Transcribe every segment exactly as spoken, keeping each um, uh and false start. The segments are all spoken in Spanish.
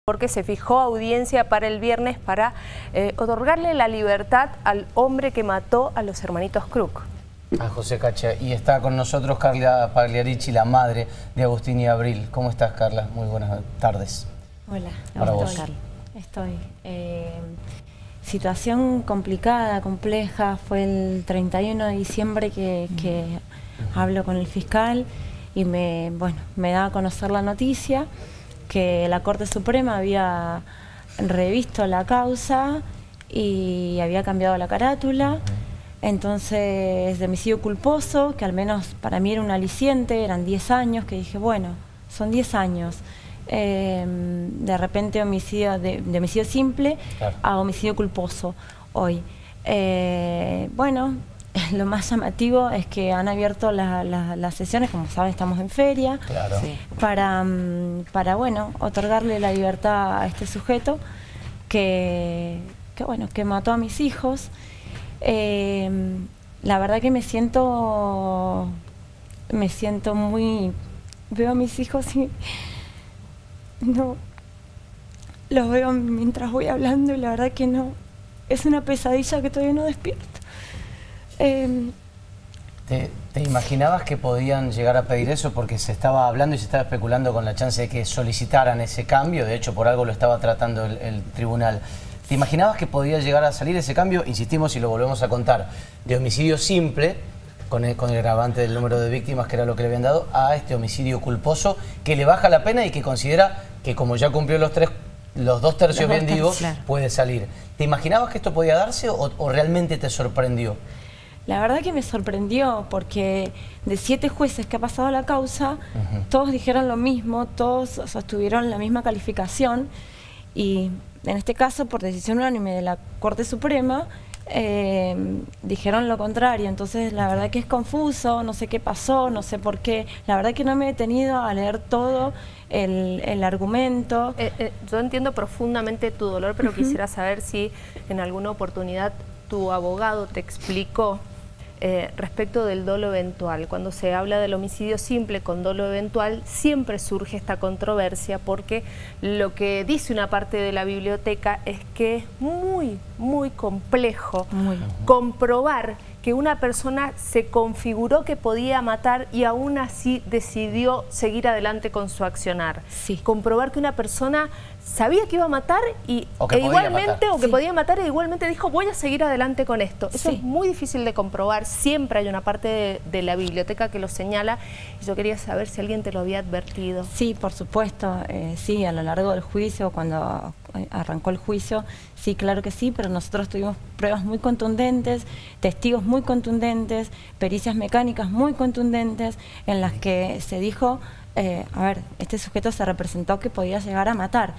porque se fijó audiencia para el viernes para eh, otorgarle la libertad al hombre que mató a los hermanitos Kruk. A José Cacha. Y está con nosotros Carla Pagliarici, la madre de Agustín y Abril. ¿Cómo estás, Carla? Muy buenas tardes. Hola, para estoy, vos. Estoy. Eh, situación complicada, compleja. Fue el treinta y uno de diciembre que, que uh-huh. hablo con el fiscal y me, bueno, me da a conocer la noticia que la Corte Suprema había revisto la causa y había cambiado la carátula. Entonces, de homicidio culposo, que al menos para mí era un aliciente, eran diez años, que dije, bueno, son diez años. Eh, de repente homicidio de, de homicidio simple claro. a homicidio culposo hoy. Eh, bueno, lo más llamativo es que han abierto la, la, las sesiones, como saben estamos en feria, claro. sí. para, para bueno, otorgarle la libertad a este sujeto que, que, bueno, que mató a mis hijos. Eh, la verdad que me siento, me siento muy, veo a mis hijos y no, los veo mientras voy hablando y la verdad que no, es una pesadilla que todavía no despierto. Eh, ¿Te, ¿Te imaginabas que podían llegar a pedir eso? Porque se estaba hablando y se estaba especulando con la chance de que solicitaran ese cambio, de hecho por algo lo estaba tratando el, el tribunal. ¿Te imaginabas que podía llegar a salir ese cambio? Insistimos y lo volvemos a contar, de homicidio simple, con el, con el agravante del número de víctimas, que era lo que le habían dado, a este homicidio culposo, que le baja la pena y que considera que como ya cumplió los tres, los dos tercios, los bien dos digo, claro. puede salir. ¿Te imaginabas que esto podía darse o, o realmente te sorprendió? La verdad que me sorprendió porque de siete jueces que ha pasado la causa, uh-huh. todos dijeron lo mismo, todos sostuvieron la misma calificación y en este caso, por decisión unánime de la Corte Suprema, eh, dijeron lo contrario. Entonces, la verdad que es confuso, no sé qué pasó, no sé por qué. La verdad que no me he detenido a leer todo el, el argumento. Eh, eh, yo entiendo profundamente tu dolor, pero uh-huh. quisiera saber si en alguna oportunidad tu abogado te explicó Eh, respecto del dolo eventual. Cuando se habla del homicidio simple con dolo eventual, siempre surge esta controversia porque lo que dice una parte de la biblioteca es que es muy, muy complejo muy. comprobar que una persona se configuró que podía matar y aún así decidió seguir adelante con su accionar. Sí. Comprobar que una persona sabía que iba a matar y o que e igualmente matar. o que sí. podía matar e igualmente dijo voy a seguir adelante con esto. Eso sí. es muy difícil de comprobar. Siempre hay una parte de, de la biblioteca que lo señala y yo quería saber si alguien te lo había advertido. Sí, por supuesto. Eh, sí, a lo largo del juicio, cuando arrancó el juicio, sí, claro que sí, pero nosotros tuvimos pruebas muy contundentes, testigos muy contundentes, pericias mecánicas muy contundentes en las que se dijo, eh, a ver, este sujeto se representó que podía llegar a matar.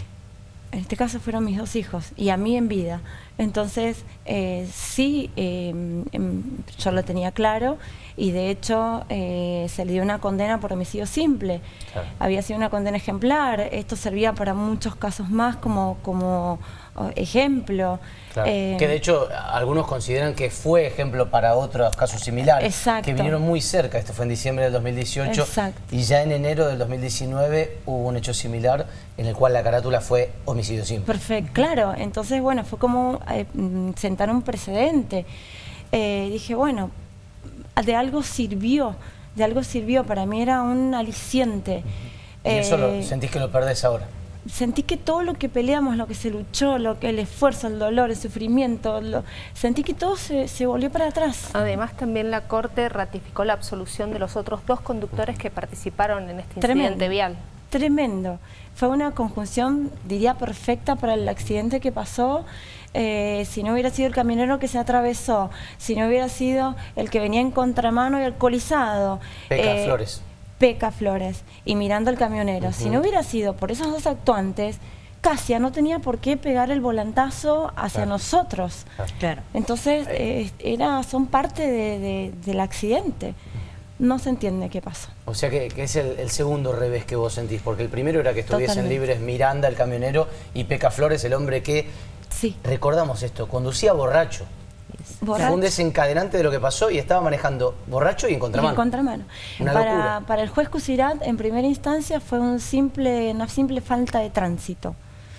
En este caso fueron mis dos hijos y a mí en vida. Entonces, eh, sí, eh, yo lo tenía claro y de hecho eh, se le dio una condena por homicidio simple. Claro. Había sido una condena ejemplar. Esto servía para muchos casos más como, como oh, ejemplo. Claro. Eh, que de hecho algunos consideran que fue ejemplo para otros casos similares. Exacto. Que vinieron muy cerca. Esto fue en diciembre del dos mil dieciocho. Exacto. Y ya en enero del dos mil diecinueve hubo un hecho similar en el cual la carátula fue homicidio simple. Perfecto, claro. Entonces, bueno, fue como eh, sentar un precedente. Eh, dije, bueno, de algo sirvió, de algo sirvió. Para mí era un aliciente. ¿Y eh, eso lo, sentís que lo perdés ahora? Sentí que todo lo que peleamos, lo que se luchó, lo que el esfuerzo, el dolor, el sufrimiento, lo, sentí que todo se, se volvió para atrás. Además, también la Corte ratificó la absolución de los otros dos conductores que participaron en este Tremendo. incidente vial. Tremendo. Fue una conjunción, diría, perfecta para el accidente que pasó. Eh, si no hubiera sido el camionero que se atravesó, si no hubiera sido el que venía en contramano y alcoholizado. Peca eh, Flores. Peca Flores. Y mirando al camionero. Uh-huh. Si no hubiera sido por esos dos actuantes, Casia no tenía por qué pegar el volantazo hacia claro. nosotros. Claro. Entonces, eh, era, son parte de, de, del accidente. No se entiende qué pasó. O sea que, que es el, el segundo revés que vos sentís, porque el primero era que estuviesen Totalmente. libres Miranda, el camionero, y Peca Flores, el hombre que, sí. recordamos esto, conducía borracho. Fue un desencadenante de lo que pasó y estaba manejando borracho y en contramano. Y en contramano. Una para, locura. para el juez Cusirat, en primera instancia, fue un simple, una simple falta de tránsito.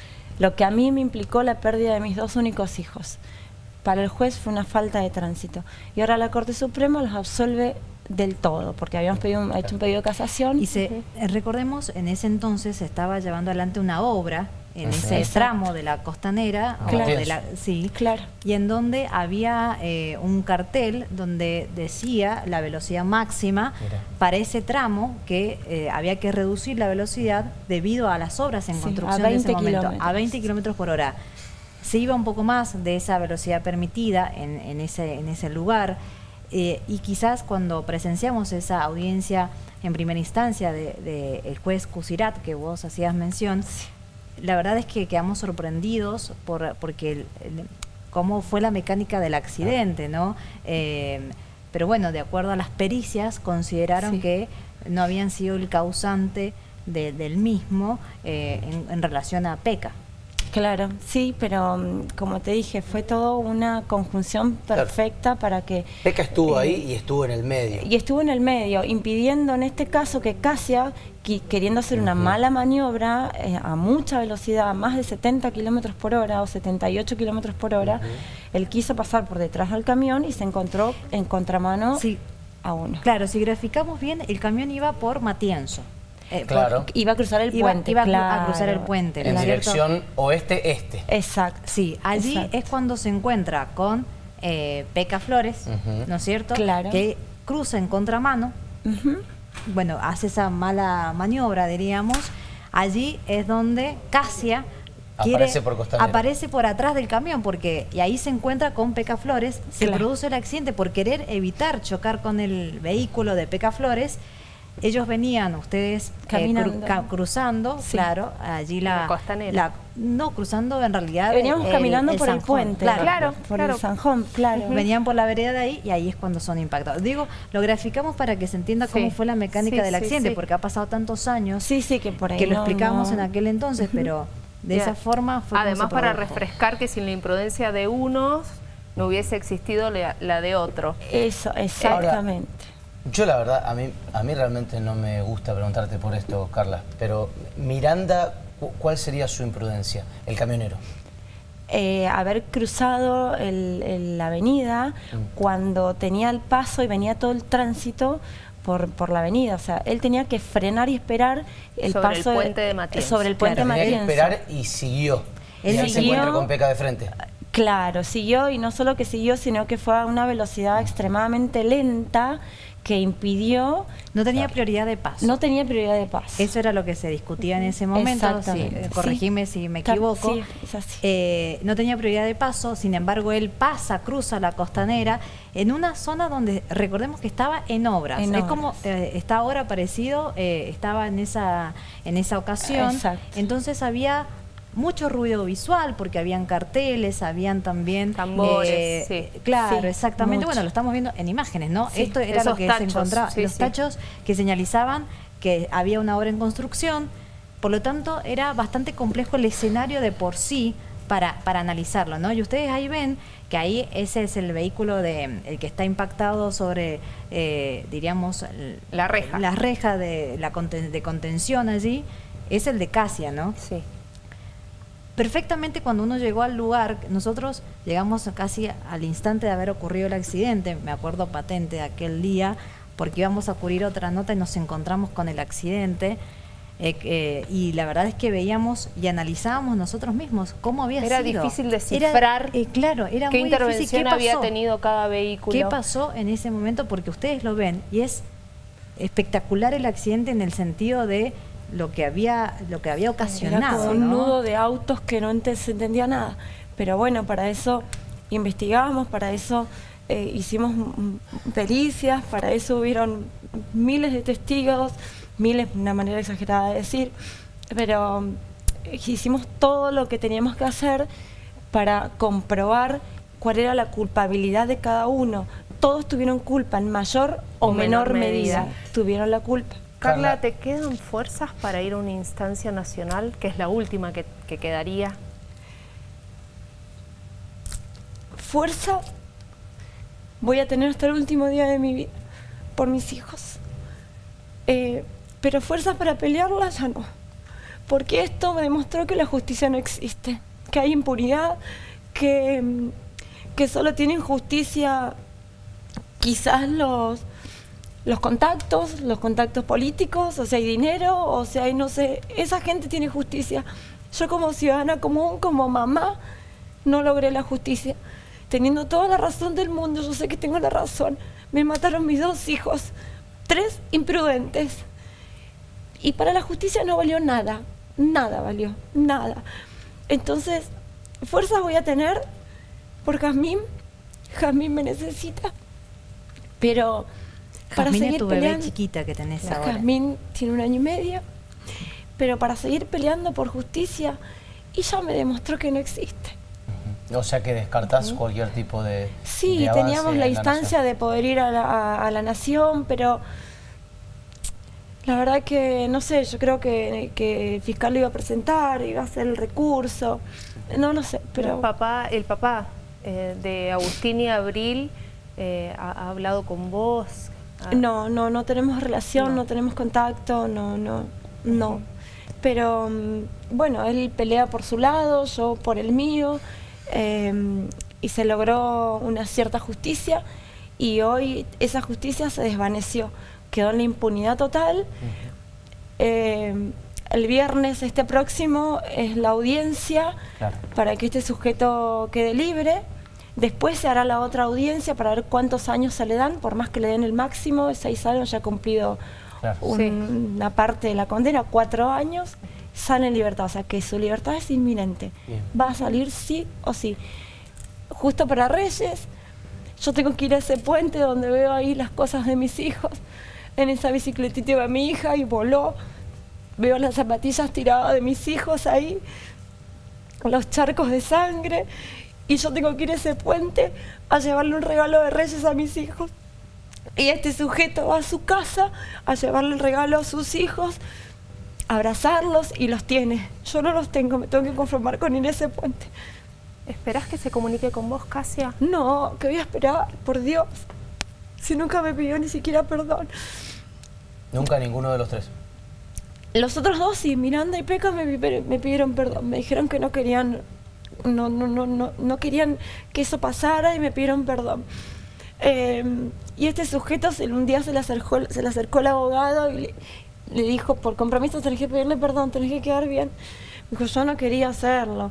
Lo que a mí me implicó la pérdida de mis dos únicos hijos. Para el juez fue una falta de tránsito. Y ahora la Corte Suprema los absolve del todo, porque habíamos pedido un, hecho un pedido de casación. Y se, uh-huh. recordemos, en ese entonces se estaba llevando adelante una obra en uh-huh. ese tramo de la costanera, claro. o de la, sí, claro. y en donde había eh, un cartel donde decía la velocidad máxima Mira. para ese tramo, que eh, había que reducir la velocidad debido a las obras en sí, construcción de ese momento, a veinte kilómetros por hora. Se iba un poco más de esa velocidad permitida en, en, ese, en ese lugar. Eh, y quizás cuando presenciamos esa audiencia en primera instancia del de, de el juez Cusirat, que vos hacías mención, la verdad es que quedamos sorprendidos por porque el, el, cómo fue la mecánica del accidente, ¿no? Eh, pero bueno, de acuerdo a las pericias, consideraron sí. que no habían sido el causante de, del mismo eh, en, en relación a Peca. Claro, sí, pero como te dije, fue todo una conjunción perfecta claro. para que... Peca estuvo eh, ahí y estuvo en el medio. Y estuvo en el medio, impidiendo en este caso que Casia, que, queriendo hacer una uh-huh. mala maniobra eh, a mucha velocidad, a más de setenta kilómetros por hora o setenta y ocho kilómetros por hora, uh-huh. él quiso pasar por detrás del camión y se encontró en contramano sí. a uno. Claro, si graficamos bien, el camión iba por Matienzo. Eh, claro. Iba a cruzar el iba, puente. Iba claro. a cruzar el puente. En dirección oeste-este. Exacto. Sí, allí Exacto. es cuando se encuentra con eh, Peca Flores, uh-huh. ¿no es cierto? Claro. Que cruza en contramano. Uh-huh. Bueno, hace esa mala maniobra, diríamos. Allí es donde Casia quiere, aparece por costanera. Aparece por atrás del camión, porque y ahí se encuentra con Peca Flores. Se claro. produce el accidente por querer evitar chocar con el vehículo de Peca Flores. Ellos venían, ustedes caminando, eh, cru, cruzando, sí. claro, allí la, la costanera. La, no, cruzando en realidad. Veníamos el, caminando el por Sanjón, el puente, claro, claro, por claro. el Sanjón, claro. Venían por la vereda de ahí y ahí es cuando son impactados. Digo, lo graficamos para que se entienda sí. cómo fue la mecánica sí, del accidente, sí, sí. porque ha pasado tantos años. Sí, sí, que por ahí que no, lo explicábamos no. en aquel entonces, uh-huh. pero de yeah. esa forma fue. Además, para refrescar que sin la imprudencia de unos no hubiese existido la, la de otro. Eso, exactamente. Ahora, yo la verdad, a mí, a mí realmente no me gusta preguntarte por esto, Carla, pero Miranda, ¿cuál sería su imprudencia? El camionero. Eh, haber cruzado el, el, la avenida mm. cuando tenía el paso y venía todo el tránsito por, por la avenida. O sea, él tenía que frenar y esperar el sobre paso el puente de, de Matienzo. Sobre el puente claro, de Matienzo. Tenía que esperar y siguió. Él y ahí siguió, se encuentra con Peca de frente. Claro, siguió y no solo que siguió, sino que fue a una velocidad extremadamente lenta que impidió... No tenía prioridad de paso. No tenía prioridad de paso. Eso era lo que se discutía en ese momento. Si, eh, corregime sí. si me equivoco. Sí, es así. Eh, no tenía prioridad de paso, sin embargo, él pasa, cruza la costanera en una zona donde, recordemos que estaba en obras. En es obras. como, eh, está ahora parecido, eh, estaba en esa, en esa ocasión. Exacto. Entonces había mucho ruido visual porque habían carteles, habían también tambores, eh, sí. Claro, sí, exactamente. mucho. Bueno, lo estamos viendo en imágenes, ¿no? Sí, Esto era lo que tachos, se encontraba, sí, los sí. tachos que señalizaban que había una obra en construcción. Por lo tanto, era bastante complejo el escenario de por sí para, para analizarlo, ¿no? Y ustedes ahí ven que ahí ese es el vehículo de el que está impactado sobre, eh, diríamos, la reja. La reja de, la conten, de contención allí, es el de Casia, ¿no? Sí. Perfectamente cuando uno llegó al lugar, nosotros llegamos casi al instante de haber ocurrido el accidente, me acuerdo patente de aquel día, porque íbamos a cubrir otra nota y nos encontramos con el accidente, eh, eh, y la verdad es que veíamos y analizábamos nosotros mismos cómo había era sido. Era difícil descifrar era, eh, claro, era qué muy intervención difícil, ¿qué había pasó? tenido cada vehículo. ¿Qué pasó en ese momento? Porque ustedes lo ven y es espectacular el accidente en el sentido de lo que había lo que había ocasionado. Era como un ¿no? nudo de autos que no ent se entendía nada. Pero bueno, para eso investigábamos, para eso eh, hicimos pericias, para eso hubieron miles de testigos, miles, una manera exagerada de decir, pero eh, hicimos todo lo que teníamos que hacer para comprobar cuál era la culpabilidad de cada uno. Todos tuvieron culpa, en mayor o, o menor, menor medida. medida tuvieron la culpa. Carla, ¿te quedan fuerzas para ir a una instancia nacional, que es la última que, que quedaría? Fuerza, voy a tener hasta el último día de mi vida por mis hijos. Eh, pero fuerzas para pelearla ya no. Porque esto me demostró que la justicia no existe, que hay impunidad, que, que solo tienen justicia quizás los, los contactos, los contactos políticos, o sea, hay dinero, o sea, hay no sé, esa gente tiene justicia. Yo como ciudadana común, como mamá, no logré la justicia. Teniendo toda la razón del mundo, yo sé que tengo la razón. Me mataron mis dos hijos, tres imprudentes. Y para la justicia no valió nada, nada valió, nada. Entonces, fuerzas voy a tener por Jazmín. Jazmín me necesita. Pero para Jazmín seguir es tu bebé peleando, chiquita que tenés ahora. Jazmín tiene un año y medio. Pero para seguir peleando por justicia, ella me demostró que no existe. O sea que descartás uh-huh. cualquier tipo de Sí, de avance teníamos la en instancia la de poder ir a la, a, a la Nación, pero la verdad que, no sé, yo creo que, que el fiscal lo iba a presentar, iba a hacer el recurso, no, no sé, pero... El papá, el papá eh, de Agustín y Abril eh, ha, ha hablado con vos. Ha... No, no, no tenemos relación, no, no tenemos contacto, no, no, no. Pero, bueno, él pelea por su lado, yo por el mío. Eh, y se logró una cierta justicia y hoy esa justicia se desvaneció, quedó en la impunidad total. Uh-huh. eh, el viernes este próximo es la audiencia claro. para que este sujeto quede libre. Después se hará la otra audiencia para ver cuántos años se le dan, por más que le den el máximo de seis años, ya ha cumplido claro. un, sí. una parte de la condena, cuatro años. Sale en libertad, o sea que su libertad es inminente. Bien. Va a salir sí o sí. Justo para Reyes, yo tengo que ir a ese puente donde veo ahí las cosas de mis hijos. En esa bicicletita iba mi hija y voló. Veo las zapatillas tiradas de mis hijos ahí, los charcos de sangre. Y yo tengo que ir a ese puente a llevarle un regalo de Reyes a mis hijos. Y este sujeto va a su casa a llevarle el regalo a sus hijos, abrazarlos y los tiene. Yo no los tengo, me tengo que conformar con ir a ese puente. ¿Esperás que se comunique con vos, Casia? No, que voy a esperar, por Dios. Si nunca me pidió ni siquiera perdón. ¿Nunca ninguno de los tres? Los otros dos sí, Miranda y Peca me, me pidieron perdón. Me dijeron que no querían, no, no, no, no, no querían que eso pasara y me pidieron perdón. Eh, y este sujeto un día se le acercó, se le acercó el abogado y le, le dijo, por compromiso tenés que pedirle perdón, tenés que quedar bien. Me dijo, yo no quería hacerlo.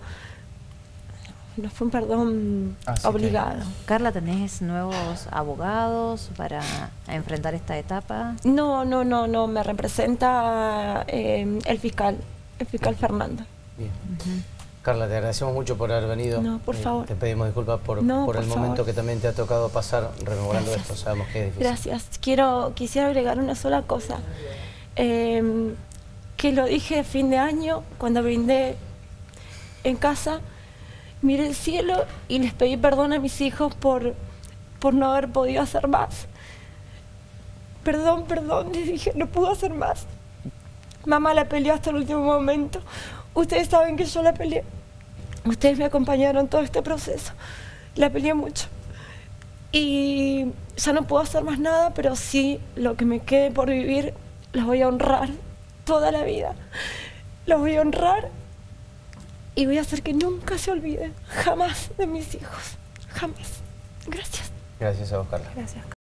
No fue un perdón Así obligado. Que... Carla, ¿tenés nuevos abogados para enfrentar esta etapa? No, no, no, no, me representa eh, el fiscal, el fiscal Fernando. Bien. Uh-huh. Carla, te agradecemos mucho por haber venido. No, por favor. Eh, te pedimos disculpas por, no, por el por momento favor. que también te ha tocado pasar rememorando Gracias. esto. Sabemos que es difícil. Gracias. Quiero, quisiera agregar una sola cosa. Eh, que lo dije a fin de año, cuando brindé en casa, miré el cielo y les pedí perdón a mis hijos por, por no haber podido hacer más. Perdón, perdón, les dije, no puedo hacer más. Mamá la peleó hasta el último momento. Ustedes saben que yo la peleé. Ustedes me acompañaron todo este proceso. La peleé mucho. Y ya no puedo hacer más nada, pero sí, lo que me quede por vivir, los voy a honrar toda la vida. Los voy a honrar y voy a hacer que nunca se olviden, jamás, de mis hijos. Jamás. Gracias. Gracias a vos, Carla. Gracias.